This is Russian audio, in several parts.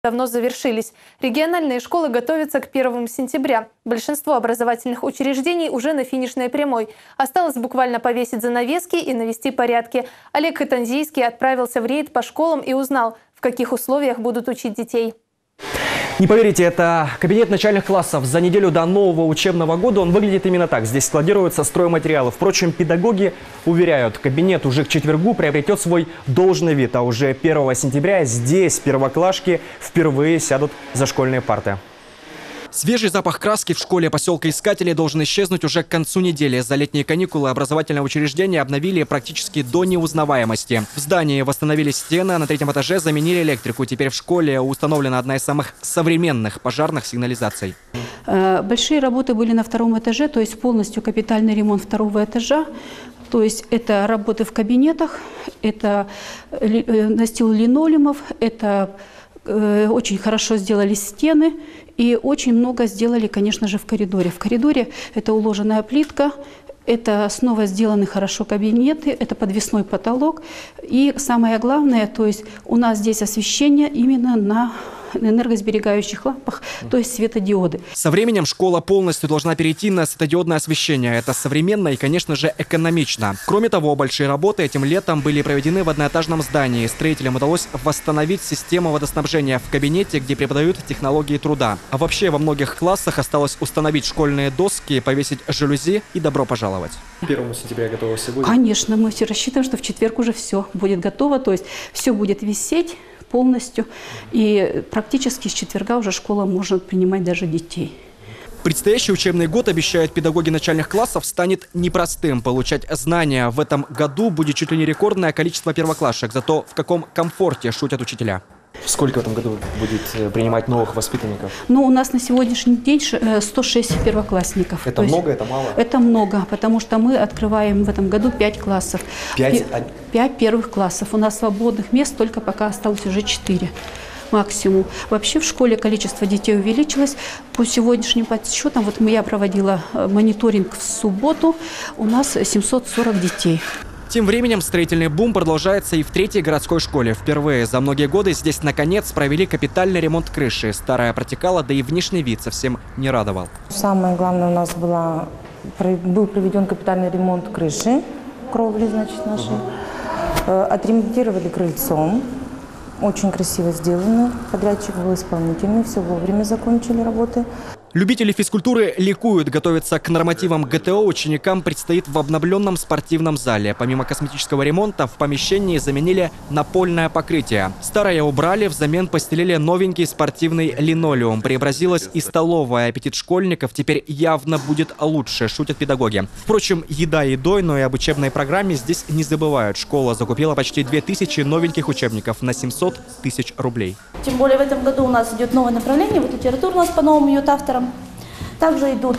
давно завершились. Региональные школы готовятся к 1 сентября. Большинство образовательных учреждений уже на финишной прямой. Осталось буквально повесить занавески и навести порядки. Олег Хатанзийский отправился в рейд по школам и узнал, в каких условиях будут учить детей. Не поверите, это кабинет начальных классов. За неделю до нового учебного года он выглядит именно так. Здесь складируются стройматериалы. Впрочем, педагоги уверяют, кабинет уже к четвергу приобретет свой должный вид. А уже 1 сентября здесь первоклашки впервые сядут за школьные парты. Свежий запах краски в школе поселка Искателей должен исчезнуть уже к концу недели. За летние каникулы образовательное учреждение обновили практически до неузнаваемости. В здании восстановили стены, а на 3-м этаже заменили электрику. Теперь в школе установлена одна из самых современных пожарных сигнализаций. Большие работы были на 2-м этаже, то есть полностью капитальный ремонт 2-го этажа. То есть это работы в кабинетах, это настил линолеумов, это очень хорошо сделали стены и очень много сделали, конечно же, в коридоре. В коридоре это уложенная плитка, это снова сделаны хорошо кабинеты, это подвесной потолок. И самое главное, то есть у нас здесь освещение именно на энергосберегающих лампах, то есть светодиоды. Со временем школа полностью должна перейти на светодиодное освещение. Это современно и, конечно же, экономично. Кроме того, большие работы этим летом были проведены в одноэтажном здании. Строителям удалось восстановить систему водоснабжения в кабинете, где преподают технологии труда. А вообще во многих классах осталось установить школьные доски, повесить жалюзи и добро пожаловать. 1 сентября готово все будет? Конечно, мы все рассчитываем, что в четверг уже все будет готово, то есть все будет висеть полностью, и практически с четверга уже школа может принимать даже детей. Предстоящий учебный год, обещают педагоги начальных классов, станет непростым. Получать знания в этом году будет чуть ли не рекордное количество первоклашек. Зато в каком комфорте шутят учителя. Сколько в этом году будет принимать новых воспитанников? Ну, у нас на сегодняшний день 106 первоклассников. Это много, это мало? Это много, потому что мы открываем в этом году 5 классов. 5 первых классов. У нас свободных мест только пока осталось уже 4 максимум. Вообще в школе количество детей увеличилось. По сегодняшним подсчетам, вот я проводила мониторинг в субботу, у нас 740 детей. Тем временем строительный бум продолжается и в 3-й городской школе. Впервые за многие годы здесь наконец провели капитальный ремонт крыши. Старая протекала, да и внешний вид совсем не радовал. Самое главное у нас был проведен капитальный ремонт крыши, кровли, значит, нашей. Отремонтировали крыльцо. Очень красиво сделано. Подрядчик был исполнительный, все вовремя закончили работы. Любители физкультуры ликуют. Готовиться к нормативам ГТО ученикам предстоит в обновленном спортивном зале. Помимо косметического ремонта в помещении заменили напольное покрытие. Старое убрали, взамен постелили новенький спортивный линолеум. Преобразилась и столовая. Аппетит школьников теперь явно будет лучше, шутят педагоги. Впрочем, еда едой, но и об учебной программе здесь не забывают. Школа закупила почти 2000 новеньких учебников на 700 тысяч рублей. Тем более в этом году у нас идет новое направление. Вот литература у нас по-новому идет автором. Также идут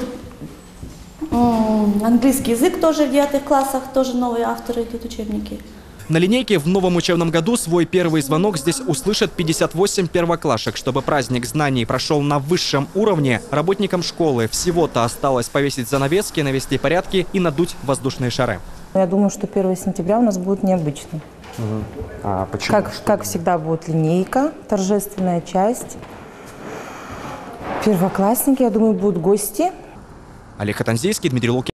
английский язык тоже в 9 классах, тоже новые авторы идут учебники. На линейке в новом учебном году свой первый звонок здесь услышат 58 первоклашек. Чтобы праздник знаний прошел на высшем уровне, работникам школы всего-то осталось повесить занавески, навести порядки и надуть воздушные шары. Я думаю, что 1 сентября у нас будет необычно. А почему? Как всегда будет линейка, торжественная часть. Первоклассники, я думаю, будут гости. Олег Хатанзийский, Дмитрий Лукин.